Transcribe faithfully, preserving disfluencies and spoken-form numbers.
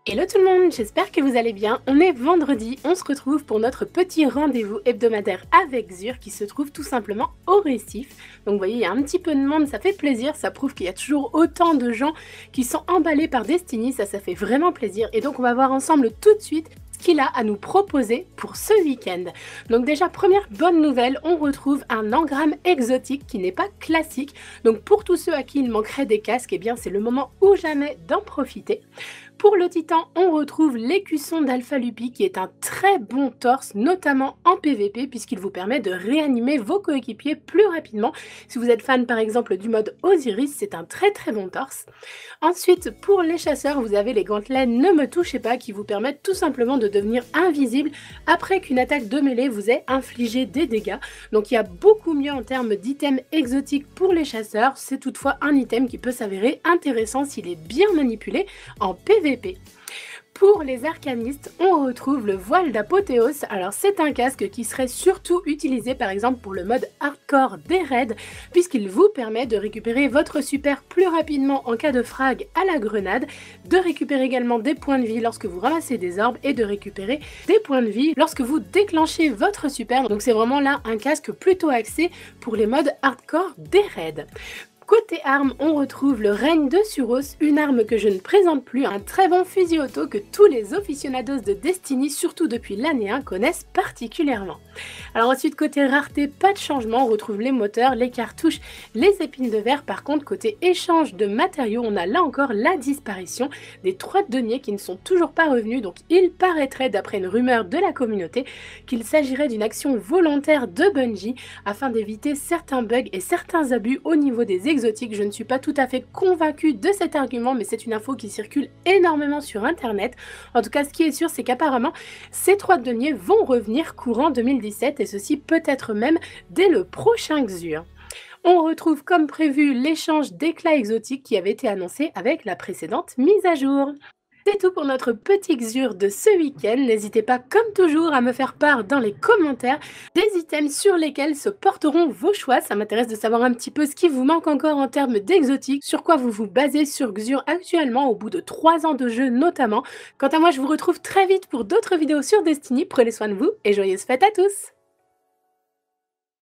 Hello tout le monde, j'espère que vous allez bien. On est vendredi, on se retrouve pour notre petit rendez-vous hebdomadaire avec Zur qui se trouve tout simplement au Récif. Donc vous voyez, il y a un petit peu de monde, ça fait plaisir, ça prouve qu'il y a toujours autant de gens qui sont emballés par Destiny, ça ça fait vraiment plaisir. Et donc on va voir ensemble tout de suite ce qu'il a à nous proposer pour ce week-end. Donc déjà, première bonne nouvelle, on retrouve un engramme exotique qui n'est pas classique. Donc pour tous ceux à qui il manquerait des casques, eh bien c'est le moment ou jamais d'en profiter. Pour le titan, on retrouve l'écusson d'Alpha Lupi qui est un très bon torse, notamment en P V P puisqu'il vous permet de réanimer vos coéquipiers plus rapidement. Si vous êtes fan par exemple du mode Osiris, c'est un très très bon torse. Ensuite, pour les chasseurs, vous avez les gantelets Ne me touchez pas qui vous permettent tout simplement de devenir invisible après qu'une attaque de mêlée vous ait infligé des dégâts. Donc il y a beaucoup mieux en termes d'items exotiques pour les chasseurs, c'est toutefois un item qui peut s'avérer intéressant s'il est bien manipulé en P V P. Pour les arcanistes, on retrouve le voile d'apothéose. Alors c'est un casque qui serait surtout utilisé par exemple pour le mode hardcore des raids, puisqu'il vous permet de récupérer votre super plus rapidement en cas de frag à la grenade, de récupérer également des points de vie lorsque vous ramassez des orbes et de récupérer des points de vie lorsque vous déclenchez votre super. Donc c'est vraiment là un casque plutôt axé pour les modes hardcore des raids. Côté armes, on retrouve le règne de Suros, une arme que je ne présente plus, un très bon fusil auto que tous les aficionados de Destiny, surtout depuis l'année un, connaissent particulièrement. Alors ensuite, côté rareté, pas de changement, on retrouve les moteurs, les cartouches, les épines de verre. Par contre, côté échange de matériaux, on a là encore la disparition des trois deniers qui ne sont toujours pas revenus. Donc il paraîtrait, d'après une rumeur de la communauté, qu'il s'agirait d'une action volontaire de Bungie afin d'éviter certains bugs et certains abus au niveau des exotiques. Je ne suis pas tout à fait convaincue de cet argument, mais c'est une info qui circule énormément sur internet. En tout cas, ce qui est sûr, c'est qu'apparemment, ces trois deniers vont revenir courant deux mille dix-sept, et ceci peut-être même dès le prochain Xur. On retrouve comme prévu l'échange d'éclats exotiques qui avait été annoncé avec la précédente mise à jour. C'est tout pour notre petit Xur de ce week-end. N'hésitez pas, comme toujours, à me faire part dans les commentaires des items sur lesquels se porteront vos choix. Ça m'intéresse de savoir un petit peu ce qui vous manque encore en termes d'exotique, sur quoi vous vous basez sur Xur actuellement, au bout de trois ans de jeu notamment. Quant à moi, je vous retrouve très vite pour d'autres vidéos sur Destiny. Prenez soin de vous et joyeuses fêtes à tous!